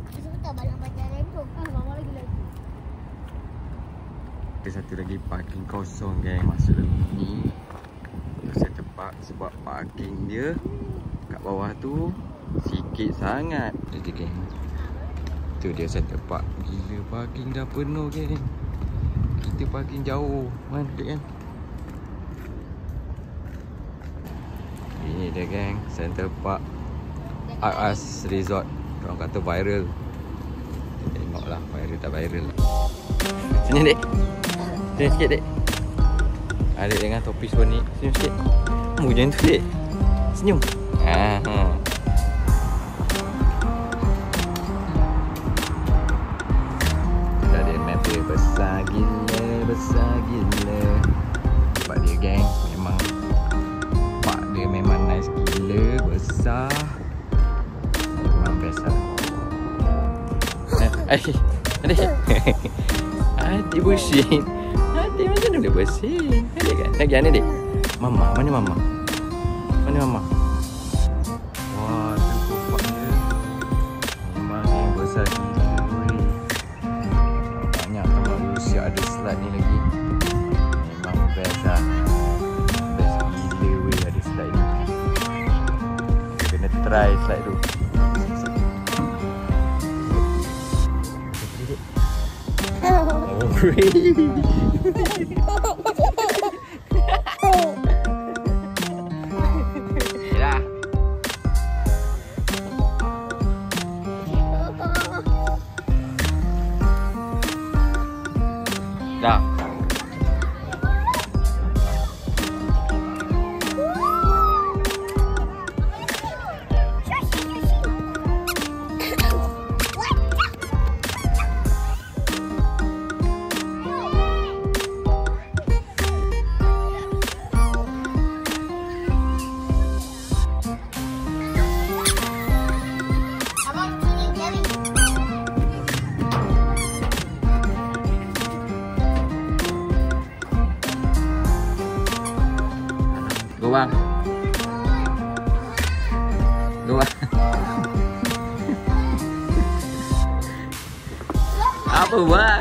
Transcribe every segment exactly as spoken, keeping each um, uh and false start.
Sebentar balang-balang tu. Ah, bawa lagi lagi. Ada satu lagi parking kosong geng. Masuk dalam ni. Saya terpak sebab parking dia kat bawah tu sikit sangat. Jadi geng, tu dia saya terpak. Gila parking dah penuh geng. Kita parking jauh. Mantap kan. Ini dia geng, Center Park Arts Resort. Orang kata viral. Tengoklah viral tak viral. Sini dek. Sini sikit dek. Adik dengan topi Sonic. Senyum sikit. Oh, jangan tu dek. Senyum. Ha ha. Kita ada map dia besar gila, besar gila. Nampak dia geng, memang park dia memang nice gila, besar. Memang best lah. Adik, adik. Adik bersin. Adik macam mana boleh bersin? Adik kan? Lagi mana adik? Mama, mana mama? Mana mama? Wah, tu park dia. Memang yang besar gila. Banyak tempat Rusia ada slide ni lagi. Memang best lah. Best gila weh ada slide ni. Kena try slide tu. Oh, really? Dah. Dah. Go bang. Go bang. Apa bang?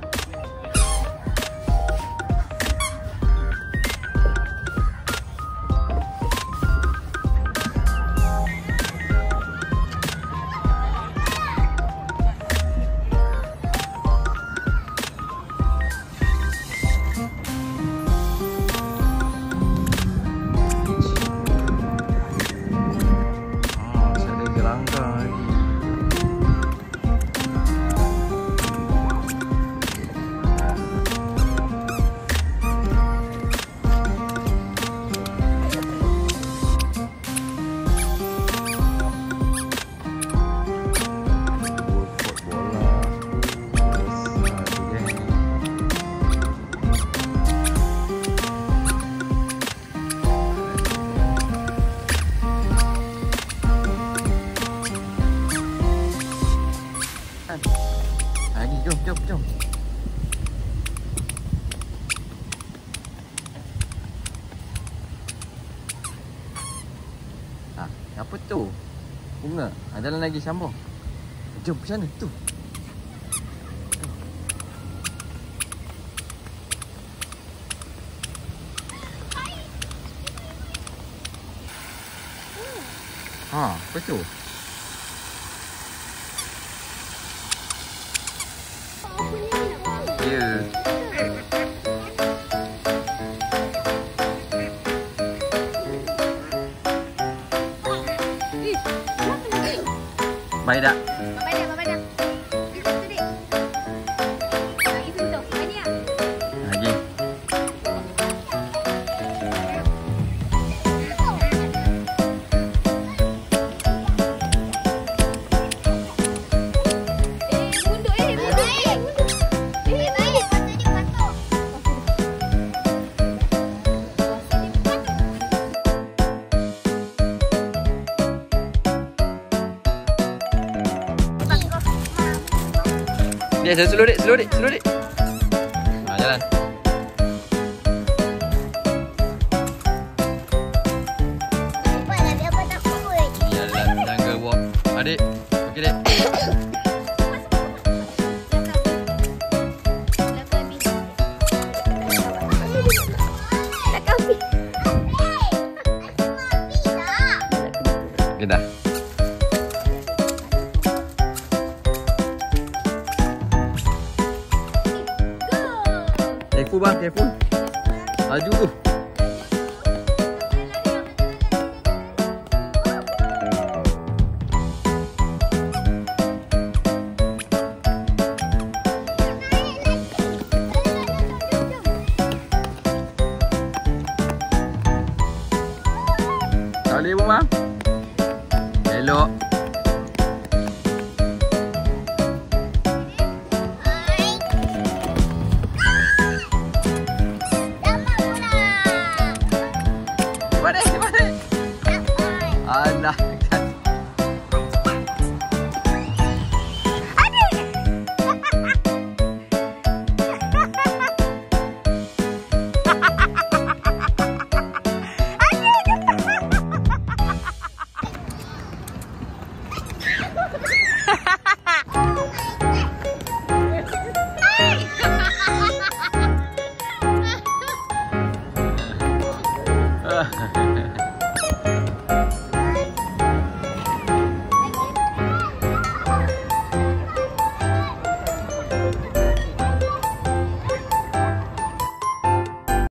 Lagi, jom, jom, jom. Ha, apa tu? Bunga. Ha, jalan lagi, sambung. Jom, ke sana, tu. Ha, apa tu? Ya. Baik tak? Bapak dah, bapak dah. Itu tu dik. Ah, itu tu. Ini ah. Lagi. Eh, mundur eh, mundur eh. Eh, baik. Patut dia patut. Dia slow dik, slow dik, slow dik. Ha, jalan. Nampak lah, dia apa takut. Jalan tangga walk. Adik, okey dik. bang, careful. Laju tu.